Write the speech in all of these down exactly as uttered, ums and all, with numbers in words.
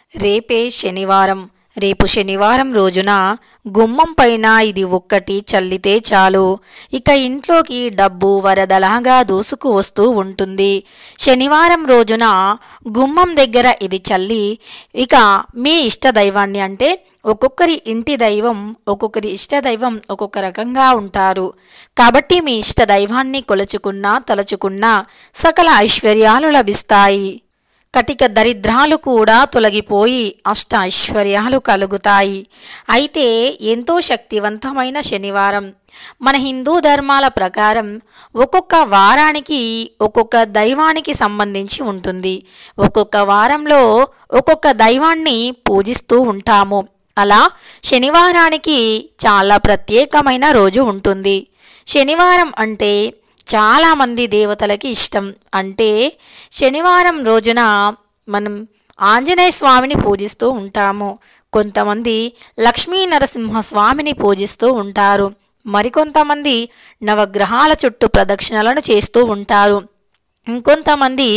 రేపే శనివారం. రేపు శనివారం రోజున గుమ్మం పైన ఇది ఒక్కటి చల్లితే చాలు, ఇక ఇంట్లోకి డబ్బు వరదలాగా దూసుకు వస్తూ ఉంటుంది. శనివారం రోజున గుమ్మం దగ్గర ఇది చల్లి ఇక మీ ఇష్ట దైవాన్ని, అంటే ఒక్కొక్కరి ఇంటి దైవం ఒక్కొక్కరి ఇష్ట దైవం ఒక్కొక్క రకంగా ఉంటారు కాబట్టి మీ ఇష్ట దైవాన్ని కొలుచుకున్నా తలుచుకున్నా సకల ఐశ్వర్యాలు లభిస్తాయి. కటిక దరిద్రాలు కూడా తొలగిపోయి అష్ట ఐశ్వర్యాలు కలుగుతాయి. అయితే ఎంతో శక్తివంతమైన శనివారం. మన హిందూ ధర్మాల ప్రకారం ఒక్కొక్క వారానికి ఒక్కొక్క దైవానికి సంబంధించి ఉంటుంది. ఒక్కొక్క వారంలో ఒక్కొక్క దైవాన్ని పూజిస్తూ ఉంటాము. అలా శనివారానికి చాలా ప్రత్యేకమైన రోజు ఉంటుంది. శనివారం అంటే చాలామంది దేవతలకి ఇష్టం. అంటే శనివారం రోజున మనం ఆంజనేయ స్వామిని పూజిస్తూ ఉంటాము. కొంతమంది లక్ష్మీ నరసింహస్వామిని పూజిస్తూ ఉంటారు. మరికొంతమంది నవగ్రహాల చుట్టూ ప్రదక్షిణలను చేస్తూ ఉంటారు. ఇంకొంతమంది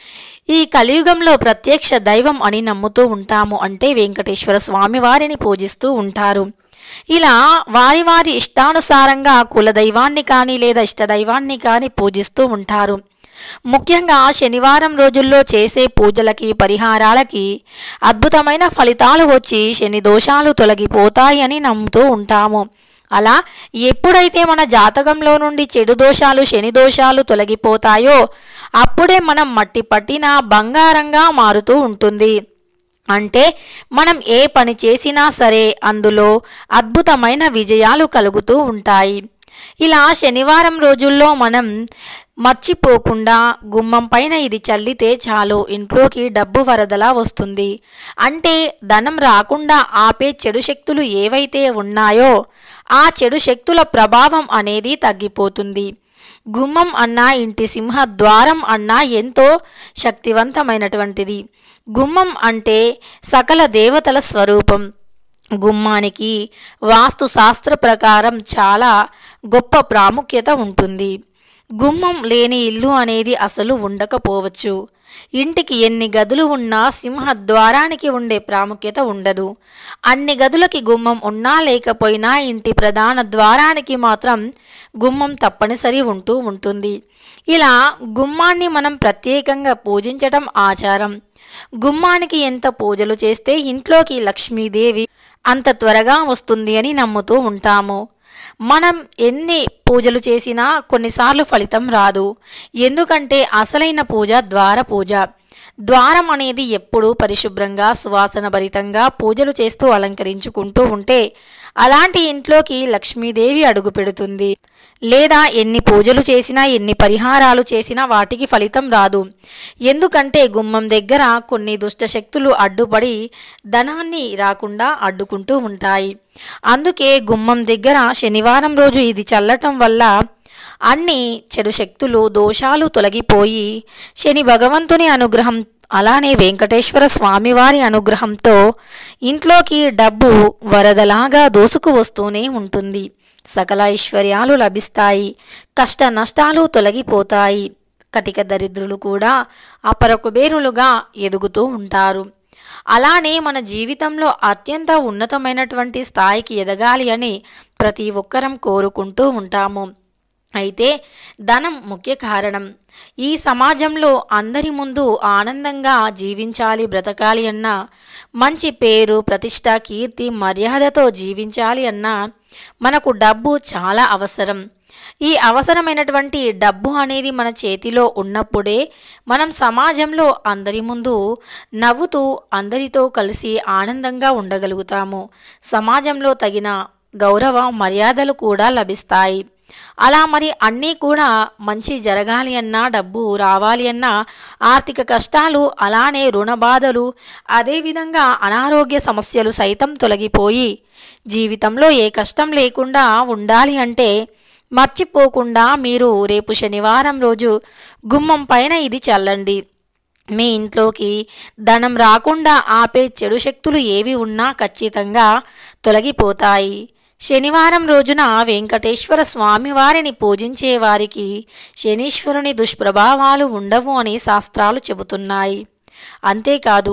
ఈ కలియుగంలో ప్రత్యక్ష దైవం అని నమ్ముతూ ఉంటాము. అంటే వెంకటేశ్వర స్వామి వారిని పూజిస్తూ ఉంటారు. ఇలా వారి వారి ఇష్టానుసారంగా కులదైవాన్ని కానీ లేదా ఇష్టదైవాన్ని కానీ పూజిస్తూ ఉంటారు. ముఖ్యంగా శనివారం రోజుల్లో చేసే పూజలకి పరిహారాలకి అద్భుతమైన ఫలితాలు వచ్చి శని దోషాలు తొలగిపోతాయని నమ్ముతూ ఉంటాము. అలా ఎప్పుడైతే మన జాతకంలో నుండి చెడు దోషాలు శని దోషాలు తొలగిపోతాయో అప్పుడే మనం మట్టి పట్టిన బంగారంగా మారుతూ ఉంటుంది. అంటే మనం ఏ పని చేసినా సరే అందులో అద్భుతమైన విజయాలు కలుగుతూ ఉంటాయి. ఇలా శనివారం రోజుల్లో మనం మర్చిపోకుండా గుమ్మం పైన ఇది చల్లితే చాలు, ఇంట్లోకి డబ్బు వరదలా వస్తుంది. అంటే ధనం రాకుండా ఆపే చెడు శక్తులు ఏవైతే ఉన్నాయో ఆ చెడు శక్తుల ప్రభావం అనేది తగ్గిపోతుంది. గుమ్మం అన్నా ఇంటి సింహద్వారం అన్నా ఎంతో శక్తివంతమైనటువంటిది. గుమ్మం అంటే సకల దేవతల స్వరూపం. గుమ్మానికి వాస్తు శాస్త్ర ప్రకారం చాలా గొప్ప ప్రాముఖ్యత ఉంటుంది. గుమ్మం లేని ఇల్లు అనేది అసలు ఉండకపోవచ్చు. ఇంటికి ఎన్ని గదులు ఉన్నా సింహద్వారానికి ఉండే ప్రాముఖ్యత ఉండదు. అన్ని గదులకి గుమ్మం ఉన్నా లేకపోయినా ఇంటి ప్రధాన ద్వారానికి మాత్రం గుమ్మం తప్పనిసరి ఉంటూ ఉంటుంది. ఇలా గుమ్మాన్ని మనం ప్రత్యేకంగా పూజించటం ఆచారం. గుమ్మానికి ఎంత పూజలు చేస్తే ఇంట్లోకి లక్ష్మీదేవి అంత త్వరగా వస్తుంది అని నమ్ముతూ ఉంటాము. మనం ఎన్ని పూజలు చేసినా కొన్నిసార్లు ఫలితం రాదు. ఎందుకంటే అసలైన పూజ ద్వార పూజ. ద్వారం అనేది ఎప్పుడూ పరిశుభ్రంగా సువాసన భరితంగా పూజలు చేస్తూ అలంకరించుకుంటూ ఉంటే అలాంటి ఇంట్లోకి లక్ష్మీదేవి అడుగు పెడుతుంది. లేదా ఎన్ని పూజలు చేసినా ఎన్ని పరిహారాలు చేసినా వాటికి ఫలితం రాదు. ఎందుకంటే గుమ్మం దగ్గర కొన్ని దుష్టశక్తులు అడ్డుపడి ధనాన్ని రాకుండా అడ్డుకుంటూ ఉంటాయి. అందుకే గుమ్మం దగ్గర శనివారం రోజు ఇది చల్లటం వల్ల అన్ని చెడు శక్తులు దోషాలు తొలగిపోయి శని భగవంతుని అనుగ్రహం అలానే వెంకటేశ్వర స్వామివారి అనుగ్రహంతో ఇంట్లోకి డబ్బు వరదలాగా దూసుకు వస్తూనే ఉంటుంది. సకల ఐశ్వర్యాలు లభిస్తాయి. కష్ట నష్టాలు తొలగిపోతాయి. కటిక దరిద్రులు కూడా అపర కుబేరులుగా ఎదుగుతూ ఉంటారు. అలానే మన జీవితంలో అత్యంత ఉన్నతమైనటువంటి స్థాయికి ఎదగాలి అని ప్రతి ఒక్కరం కోరుకుంటూ ఉంటాము. అయితే ధనం ముఖ్య కారణం. ఈ సమాజంలో అందరి ముందు ఆనందంగా జీవించాలి, బ్రతకాలి అన్నా, మంచి పేరు ప్రతిష్ట కీర్తి మర్యాదతో జీవించాలి అన్నా మనకు డబ్బు చాలా అవసరం. ఈ అవసరమైనటువంటి డబ్బు అనేది మన చేతిలో ఉన్నప్పుడే మనం సమాజంలో అందరి ముందు నవ్వుతూ అందరితో కలిసి ఆనందంగా ఉండగలుగుతాము. సమాజంలో తగిన గౌరవ మర్యాదలు కూడా లభిస్తాయి. అలా మరి అన్నీ కూడా మంచి జరగాలి అన్నా, డబ్బు రావాలి అన్నా ఆర్థిక కష్టాలు అలానే రుణ బాధలు అదేవిధంగా అనారోగ్య సమస్యలు సైతం తొలగిపోయి జీవితంలో ఏ కష్టం లేకుండా ఉండాలి అంటే మర్చిపోకుండా మీరు రేపు శనివారం రోజు గుమ్మం పైన ఇది చల్లండి. మీ ఇంట్లోకి ధనం రాకుండా ఆపే చెడు శక్తులు ఏవి ఉన్నా ఖచ్చితంగా తొలగిపోతాయి. శనివారం రోజున వెంకటేశ్వర స్వామివారిని పూజించే వారికి శనీశ్వరుని దుష్ప్రభావాలు ఉండవు అని శాస్త్రాలు చెబుతున్నాయి. అంతేకాదు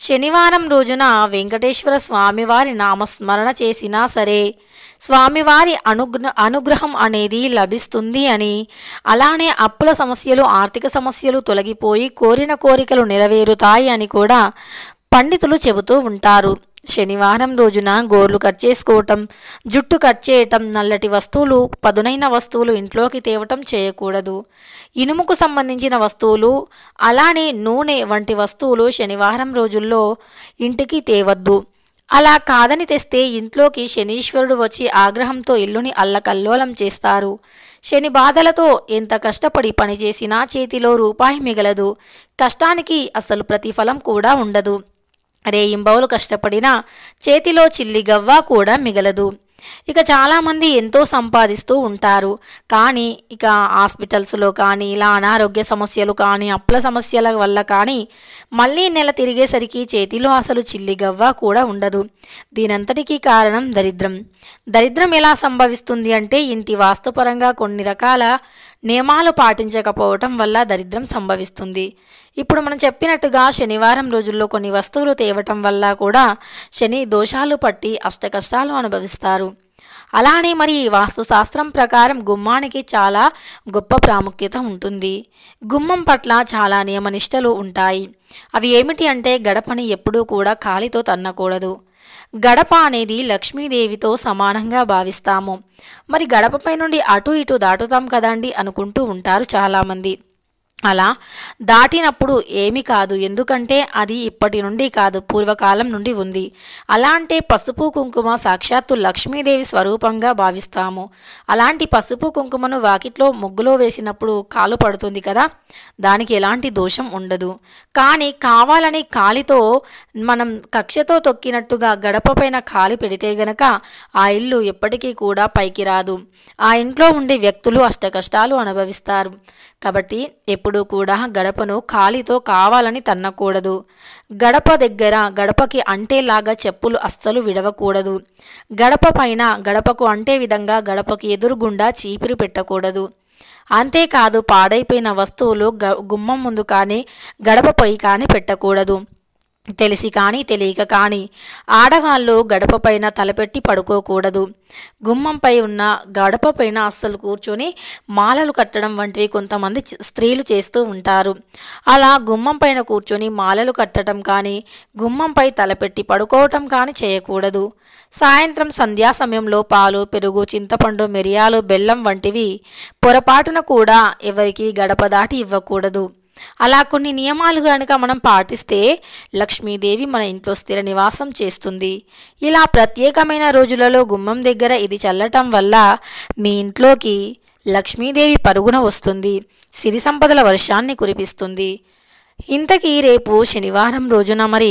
శనివారం రోజున వెంకటేశ్వర స్వామివారి నామస్మరణ చేసినా సరే స్వామివారి అనుగ్ర అనుగ్రహం అనేది లభిస్తుంది అని, అలానే అప్పుల సమస్యలు, ఆర్థిక సమస్యలు తొలగిపోయి కోరిన కోరికలు నెరవేరుతాయి అని కూడా పండితులు చెబుతూ ఉంటారు. శనివారం రోజున గోర్లు కట్ చేసుకోవటం, జుట్టు కట్ చేయటం, నల్లటి వస్తువులు, పదునైన వస్తువులు ఇంట్లోకి తేవటం చేయకూడదు. ఇనుముకు సంబంధించిన వస్తువులు, అలానే నూనె వంటి వస్తువులు శనివారం రోజుల్లో ఇంటికి తేవద్దు. అలా కాదని తెస్తే ఇంట్లోకి శనీశ్వరుడు వచ్చి ఆగ్రహంతో ఇల్లుని అల్లకల్లోలం చేస్తారు. శని బాధలతో ఎంత కష్టపడి పనిచేసినా చేతిలో రూపాయి మిగలదు. కష్టానికి అసలు ప్రతిఫలం కూడా ఉండదు. రేయింబవలు కష్టపడినా చేతిలో చిల్లి గవ్వ కూడా మిగలదు. ఇక చాలామంది ఎంతో సంపాదిస్తూ ఉంటారు, కానీ ఇక హాస్పిటల్స్లో కానీ, ఇలా అనారోగ్య సమస్యలు కానీ, అప్పుల సమస్యల వల్ల కానీ మళ్ళీ నెల తిరిగేసరికి చేతిలో అసలు చిల్లి గవ్వ కూడా ఉండదు. దీనంతటికీ కారణం దరిద్రం. దరిద్రం ఎలా సంభవిస్తుంది అంటే ఇంటి వాస్తుపరంగా కొన్ని రకాల నియమాలు పాటించకపోవటం వల్ల దరిద్రం సంభవిస్తుంది. ఇప్పుడు మనం చెప్పినట్టుగా శనివారం రోజుల్లో కొన్ని వస్తువులు తేవటం వల్ల కూడా శని దోషాలు పట్టి అష్టకష్టాలు అనుభవిస్తారు. అలానే మరి వాస్తుశాస్త్రం ప్రకారం గుమ్మానికి చాలా గొప్ప ప్రాముఖ్యత ఉంటుంది. గుమ్మం పట్ల చాలా నియమనిష్టలు ఉంటాయి. అవి ఏమిటి అంటే గడపని ఎప్పుడూ కూడా కాలితో తన్నకూడదు. గడప అనేది లక్ష్మీదేవితో సమానంగా భావిస్తాము. మరి గడపపై నుండి అటు ఇటు దాటుతాం కదండి అనుకుంటూ ఉంటారు చాలామంది. అలా దాటినప్పుడు ఏమి కాదు, ఎందుకంటే అది ఇప్పటి నుండి కాదు, పూర్వకాలం నుండి ఉంది. అలాంటి పసుపు కుంకుమ సాక్షాత్తు లక్ష్మీదేవి స్వరూపంగా భావిస్తాము. అలాంటి పసుపు కుంకుమను వాకిట్లో ముగ్గులో వేసినప్పుడు కాలు పడుతుంది కదా, దానికి ఎలాంటి దోషం ఉండదు. కానీ కావాలని కాలితో మనం కక్షతో తొక్కినట్టుగా గడప పైన కాలి పెడితే గనక ఆ ఇల్లు ఎప్పటికీ కూడా పైకి రాదు. ఆ ఇంట్లో ఉండే వ్యక్తులు అష్టకష్టాలు అనుభవిస్తారు. కాబట్టి ఎప్పుడూ కూడా గడపను కాలితో కావాలని తన్నకూడదు. గడప దగ్గర గడపకి అంటేలాగా చెప్పులు అస్సలు విడవకూడదు. గడప పైన గడపకు అంటే విధంగా గడపకి ఎదురుగుండా చీపిరి పెట్టకూడదు. అంతేకాదు పాడైపోయిన వస్తువులు గుమ్మం ముందు కానీ గడపపై కానీ పెట్టకూడదు. తెలిసి కానీ తెలియక కానీ ఆడవాళ్ళు గడప పైన తలపెట్టి పడుకోకూడదు. గుమ్మంపై ఉన్న గడప పైన అస్సలు కూర్చొని మాలలు కట్టడం వంటివి కొంతమంది స్త్రీలు చేస్తూ ఉంటారు. అలా గుమ్మం పైన కూర్చొని మాలలు కట్టడం కానీ, గుమ్మంపై తలపెట్టి పడుకోవటం కానీ చేయకూడదు. సాయంత్రం సంధ్యా సమయంలో పాలు, పెరుగు, చింతపండు, మిరియాలు, బెల్లం వంటివి పొరపాటున కూడా ఎవరికి గడప దాటి ఇవ్వకూడదు. అలా కొన్ని నియమాలు కనుక మనం పాటిస్తే లక్ష్మీదేవి మన ఇంట్లో స్థిర నివాసం చేస్తుంది. ఇలా ప్రత్యేకమైన రోజులలో గుమ్మం దగ్గర ఇది చల్లటం వల్ల మీ ఇంట్లోకి లక్ష్మీదేవి పరుగున వస్తుంది, సిరి సంపదల వర్షాన్ని కురిపిస్తుంది. ఇంతకీ రేపు శనివారం రోజున మరి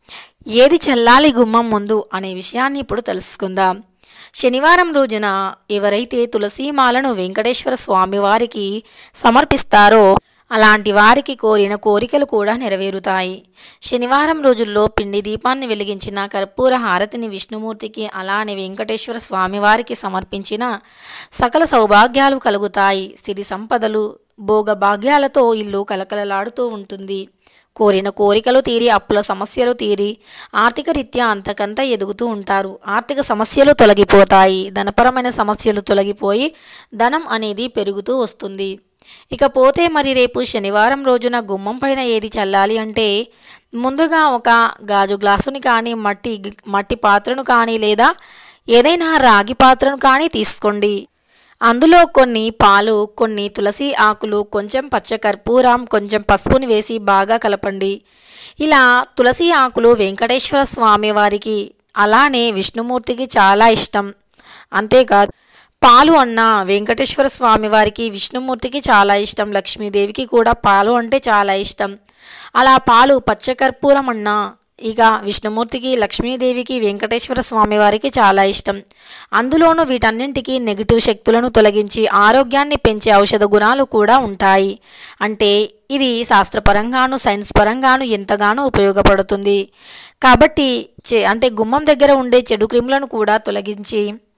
ఏది చల్లాలి గుమ్మం ముందు అనే విషయాన్ని ఇప్పుడు తెలుసుకుందాం. శనివారం రోజున ఎవరైతే తులసీమాలను వెంకటేశ్వర స్వామి వారికి సమర్పిస్తారో అలాంటి వారికి కోరిన కోరికలు కూడా నెరవేరుతాయి. శనివారం రోజుల్లో పిండి దీపాన్ని వెలిగించిన, కర్పూర హారతిని విష్ణుమూర్తికి అలానే వెంకటేశ్వర స్వామివారికి సమర్పించిన సకల సౌభాగ్యాలు కలుగుతాయి. సిరి సంపదలు, భోగభాగ్యాలతో ఇల్లు కలకలలాడుతూ ఉంటుంది. కోరిన కోరికలు తీరి, అప్పుల సమస్యలు తీరి, ఆర్థిక రీత్యా అంతకంతా ఎదుగుతూ ఉంటారు. ఆర్థిక సమస్యలు తొలగిపోతాయి. ధనపరమైన సమస్యలు తొలగిపోయి ధనం అనేది పెరుగుతూ వస్తుంది. ఇకపోతే మరి రేపు శనివారం రోజున గుమ్మం పైన ఏది చల్లాలి అంటే ముందుగా ఒక గాజు గ్లాసుని కానీ, మట్టి మట్టి పాత్రను కానీ, లేదా ఏదైనా రాగి పాత్రను కానీ తీసుకోండి. అందులో కొన్ని పాలు, కొన్ని తులసి ఆకులు, కొంచెం పచ్చకర్పూరం, కొంచెం పసుపుని వేసి బాగా కలపండి. ఇలా తులసి ఆకులు వెంకటేశ్వర స్వామి వారికి అలానే విష్ణుమూర్తికి చాలా ఇష్టం. అంతేకాదు పాలు అన్న వెంకటేశ్వర స్వామి వారికి, విష్ణుమూర్తికి చాలా ఇష్టం. లక్ష్మీదేవికి కూడా పాలు అంటే చాలా ఇష్టం. అలా పాలు, పచ్చకర్పూరం అన్నా ఇక విష్ణుమూర్తికి, లక్ష్మీదేవికి, వెంకటేశ్వర స్వామి వారికి చాలా ఇష్టం. అందులోనూ వీటన్నింటికి నెగిటివ్ శక్తులను తొలగించి ఆరోగ్యాన్ని పెంచే ఔషధ గుణాలు కూడా ఉంటాయి. అంటే ఇది శాస్త్రపరంగాను, సైన్స్ పరంగాను ఎంతగానో ఉపయోగపడుతుంది. కాబట్టి అంటే గుమ్మం దగ్గర ఉండే చెడు క్రిములను కూడా తొలగించి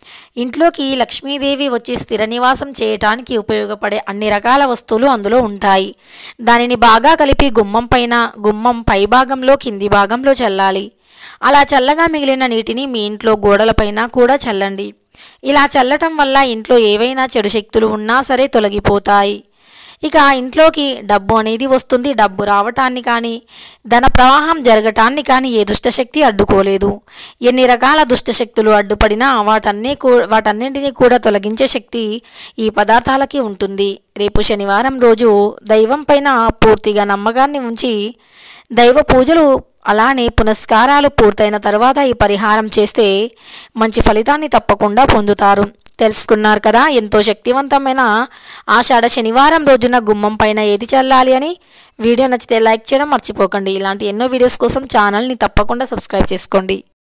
ఇంట్లోకి లక్ష్మీదేవి వచ్చి స్థిర నివాసం చేయటానికి ఉపయోగపడే అన్ని రకాల వస్తువులు అందులో ఉంటాయి. దానిని బాగా కలిపి గుమ్మం పైన, గుమ్మం పై భాగంలో, కింది భాగంలో చల్లాలి. అలా చల్లగా మిగిలిన నీటిని మీ ఇంట్లో గోడలపైన కూడా చల్లండి. ఇలా చల్లటం వల్ల ఇంట్లో ఏవైనా చెడు శక్తులు ఉన్నా సరే తొలగిపోతాయి. ఇక ఇంట్లోకి డబ్బు అనేది వస్తుంది. డబ్బు రావటాన్ని కానీ, ధన ప్రవాహం జరగటాన్ని కానీ ఏ దుష్టశక్తి అడ్డుకోలేదు. ఎన్ని రకాల దుష్టశక్తులు అడ్డుపడినా వాటన్ని కూ వాటన్నింటినీ కూడా తొలగించే శక్తి ఈ పదార్థాలకి ఉంటుంది. రేపు శనివారం రోజు దైవం పైన పూర్తిగా నమ్మకాన్ని ఉంచి దైవ పూజలు అలానే పునస్కారాలు పూర్తయిన తర్వాత ఈ పరిహారం చేస్తే మంచి ఫలితాన్ని తప్పకుండా పొందుతారు. తెలుసుకున్నారు కదా, ఎంతో శక్తివంతమైన ఆషాఢ శనివారం రోజున గుమ్మం పైన ఏది చల్లాలి అని. వీడియో నచ్చితే లైక్ చేయడం మర్చిపోకండి. ఇలాంటి ఎన్నో వీడియోస్ కోసం ఛానల్ని తప్పకుండా సబ్స్క్రైబ్ చేసుకోండి.